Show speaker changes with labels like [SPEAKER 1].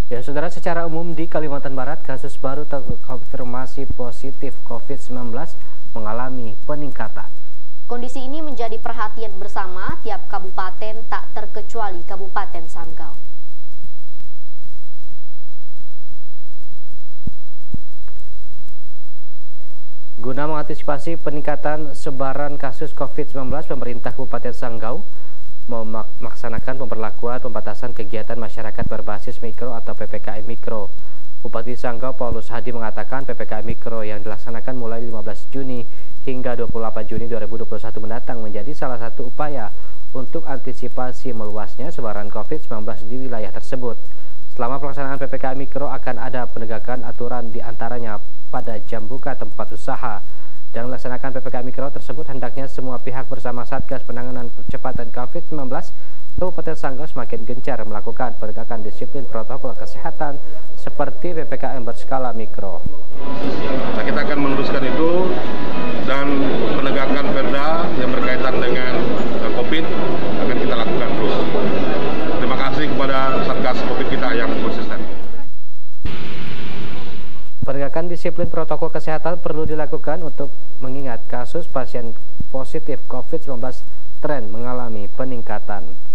[SPEAKER 1] Ya, saudara, secara umum di Kalimantan Barat, kasus baru terkonfirmasi positif COVID-19 mengalami peningkatan.
[SPEAKER 2] Kondisi ini menjadi perhatian bersama tiap kabupaten, tak terkecuali Kabupaten Sanggau.
[SPEAKER 1] Guna mengantisipasi peningkatan sebaran kasus COVID-19, pemerintah Kabupaten Sanggau melaksanakan pemberlakuan pembatasan kegiatan masyarakat berbasis mikro atau PPKM Mikro. Bupati Sanggau Paulus Hadi mengatakan PPKM Mikro yang dilaksanakan mulai 15 Juni hingga 28 Juni 2021 mendatang menjadi salah satu upaya untuk antisipasi meluasnya sebaran COVID-19 di wilayah tersebut. Selama pelaksanaan PPKM Mikro akan ada penegakan aturan diantaranya pada jam buka tempat usaha. Dan melaksanakan PPKM Mikro tersebut hendaknya semua pihak bersama Satgas Penanganan Percepatan COVID-19 Kabupaten Sanggau semakin gencar melakukan penegakan disiplin protokol kesehatan seperti PPKM berskala mikro.
[SPEAKER 3] Nah, kita akan meneruskan itu dan penegakan perda yang berkaitan dengan COVID akan kita lakukan terus. Terima kasih kepada Satgas COVID kita yang konsisten.
[SPEAKER 1] Penegakan disiplin protokol kesehatan perlu dilakukan untuk mengingat kasus pasien positif COVID-19 tren mengalami peningkatan.